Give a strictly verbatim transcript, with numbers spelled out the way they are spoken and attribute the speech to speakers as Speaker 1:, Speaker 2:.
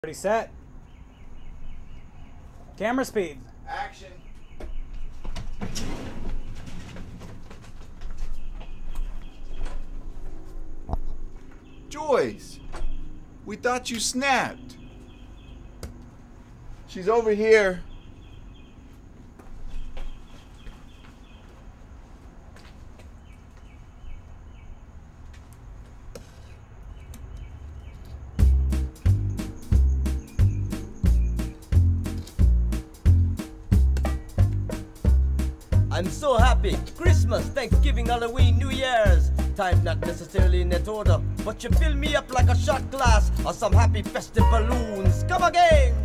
Speaker 1: Already set. Camera speed.
Speaker 2: Action. Joyce, we thought you snapped. She's over here.
Speaker 3: I'm so happy. Christmas, Thanksgiving, Halloween, New Year's. Time not necessarily in that order, but you fill me up like a shot glass or some happy festive balloons. Come again!